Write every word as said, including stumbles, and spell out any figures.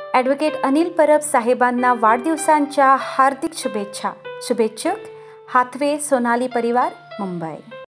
Advocate Anil Parab साहेबांना वाढदिवसांच्या हार्दिक शुभेच्छा. शुभेच्छुक Hathaway Sonali परिवार, मुंबई.